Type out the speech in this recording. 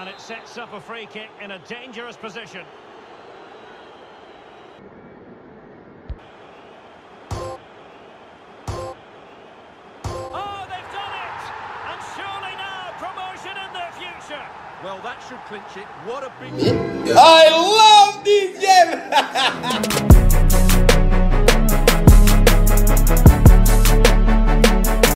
And it sets up a free kick in a dangerous position. Oh, they've done it! And surely now promotion in their future. Well, that should clinch it. What a big... I love this game!